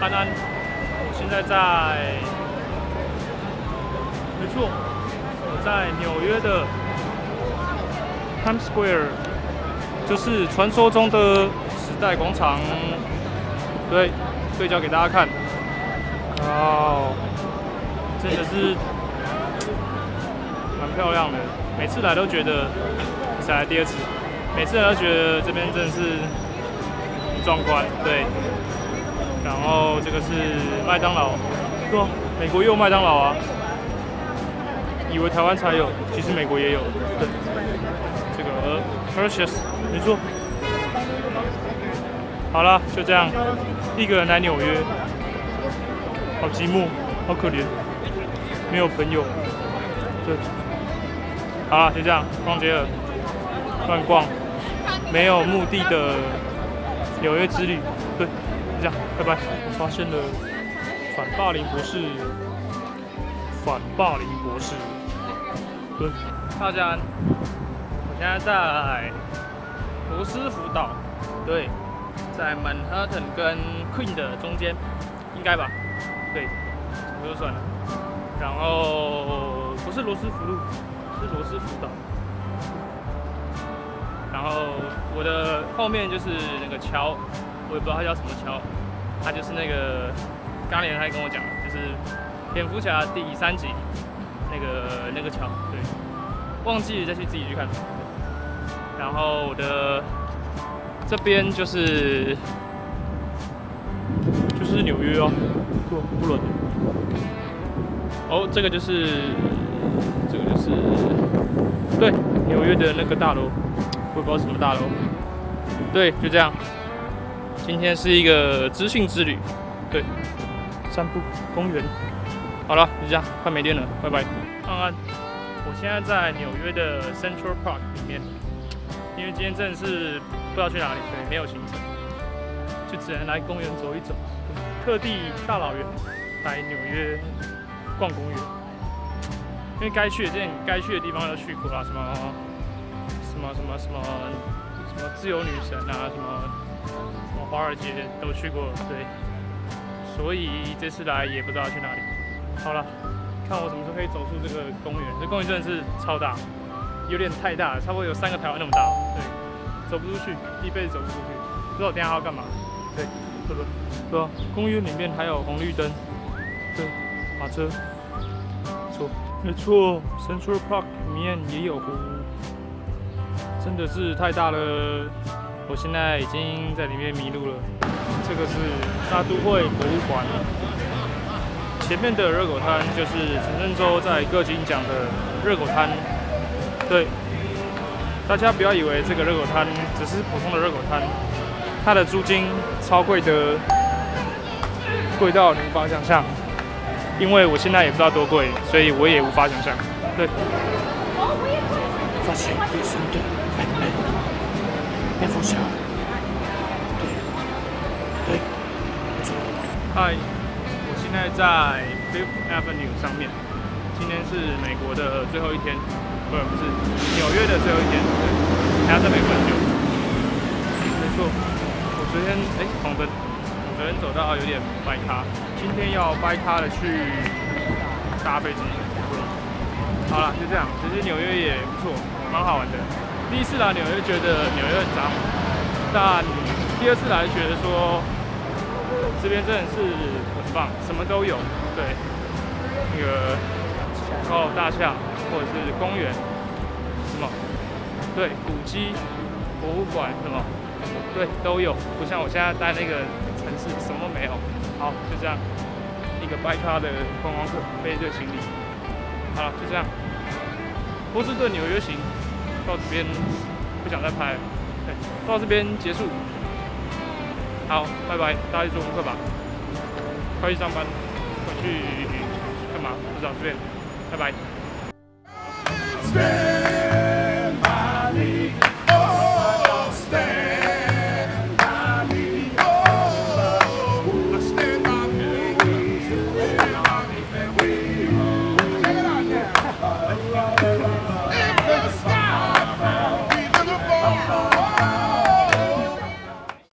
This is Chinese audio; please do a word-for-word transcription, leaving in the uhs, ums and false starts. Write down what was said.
安安，我现在在，没错，我在纽约的 Times Square， 就是传说中的时代广场。对，对焦给大家看。哦，真的是蛮漂亮的，每次来都觉得，才来第二次，每次来都觉得这边真的是很壮观。对。然后这个是麦当劳，对啊，美国也有麦当劳啊，以为台湾才有，其实美国也有。对，这个 Hershey's 没错。好了，就这样，一个人来纽约，好寂寞，好可怜，没有朋友。对，好了，就这样，逛街了，乱逛，没有目的的纽约之旅。对。就这样，拜拜。我发现了反霸凌博士，反霸凌博士。对，大家安，我现在在罗斯福岛，对，在曼哈顿跟 Queen 的中间，应该吧？对，就算了。然后不是罗斯福路，是罗斯福岛。然后我的后面就是那个桥。我也不知道它叫什么桥，它就是那个刚连还跟我讲，就是蝙蝠侠第三集那个那个桥，对，忘记了再去自己去看。然后我的这边就是就是纽约哦，不不冷。哦，这个就是这个就是对纽约的那个大楼，我也不知道什么大楼。对，就这样。今天是一个资讯之旅，对，散步、公园。好了，就这样，快没电了，拜拜。安安，我现在在纽约的 Central Park 里面，因为今天真的是不知道去哪里，对，没有行程，就只能来公园走一走。特地大老远来纽约逛公园，因为该去的之前该去的地方都去过了，什么什么什么什么什么自由女神啊，什么。华尔街都去过，对，所以这次来也不知道去哪里。好了，看我什么时候可以走出这个公园。这公园真的是超大，有点太大了，差不多有三个台湾那么大。对，走不出去，一辈子走不出去。不知道我等一下要干嘛。对，对不对？对啊，公园里面还有红绿灯，对，马车，没错，没错 ，Central Park 里面也有湖，真的是太大了。我现在已经在里面迷路了。这个是大都会博物馆，前面的热狗摊就是陈振洲在各金讲的热狗摊。对，大家不要以为这个热狗摊只是普通的热狗摊，它的租金超贵的，贵到你无法想象。因为我现在也不知道多贵，所以我也无法想象。对，发现有松动，哎哎。蝙蝠侠，对，对，没错。嗨，我现在在 Fifth Avenue 上面。今天是美国的最后一天，不，不是纽约的最后一天，对，还要在美国很久。没错，我昨天哎黄灯，我昨天走到有点掰咖，今天要掰咖的去搭飞机。好了，就这样。其实纽约也不错，蛮好玩的。第一次来纽约觉得纽约很脏，但第二次来觉得说这边真的是很棒，什么都有。对，那个高楼大厦或者是公园，什么，对，古迹、博物馆什么，对，都有。不像我现在待那个城市什么都没有。好，就这样，一个掰咖的观光客背着行李。好了，就这样。波士顿纽约行。到这边不想再拍了，对，到这边结束。好，拜拜，大家去做功课吧。快去上班，快去干嘛？不知道，随便。拜拜。